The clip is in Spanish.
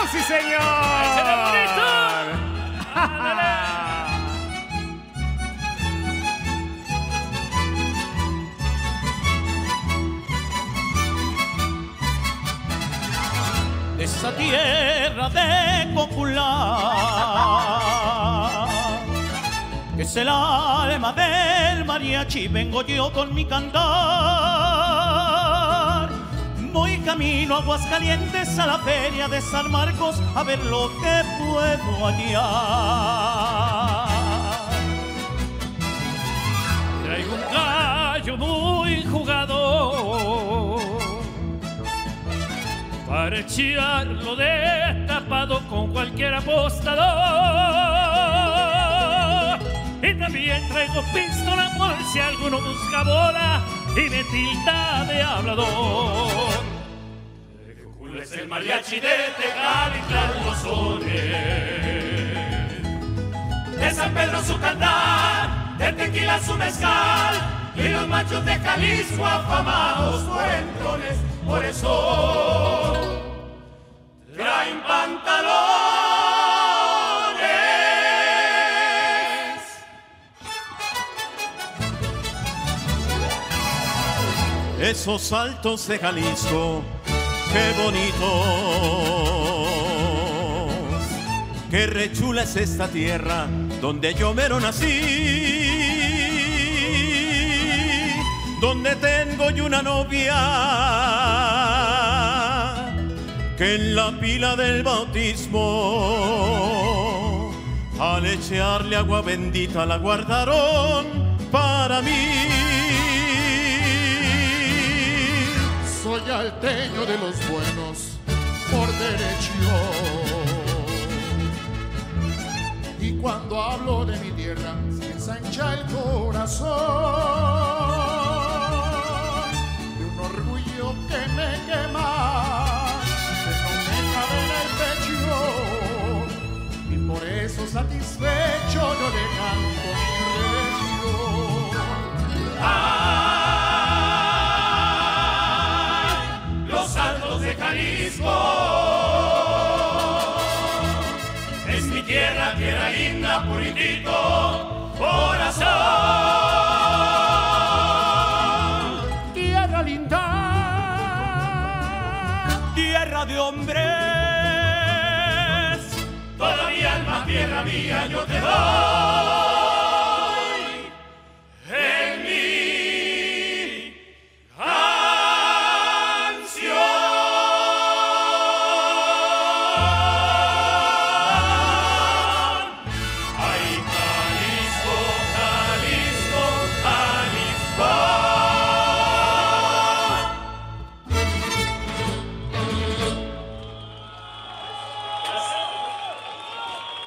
sí, señor! ¡Échale bonito! Esa tierra de popular, que es el alma del mariachi, vengo yo con mi cantar. Voy camino a Aguascalientes a la feria de San Marcos a ver lo que puedo hallar. Traigo un gallo muy jugado para echarlo destapado con cualquier apostador. Y también traigo pistola por si alguno busca bola y me tilda de hablador. Culo es el mariachi de Tecalitlán, los sones. De San Pedro su cantar, de Tequila su mezcal, y los machos de Jalisco afamados cuentones. Por eso traen pantalones. Esos saltos de Jalisco, qué bonitos, qué rechula es esta tierra donde yo mero nací, donde tengo yo una novia que en la pila del bautismo al echarle agua bendita la guardaron para mí. Soy alteño de los buenos por derecho, y cuando hablo de mi tierra se me ensancha el corazón de un orgullo que me quema, que no me cabe en el pecho, y por eso satisfecho yo le canto mi región. Los altos de Jalisco es mi tierra, tierra linda, puritito corazón. Tierra linda, Tierra de hombres, Toda mi alma, tierra mía, yo te doy.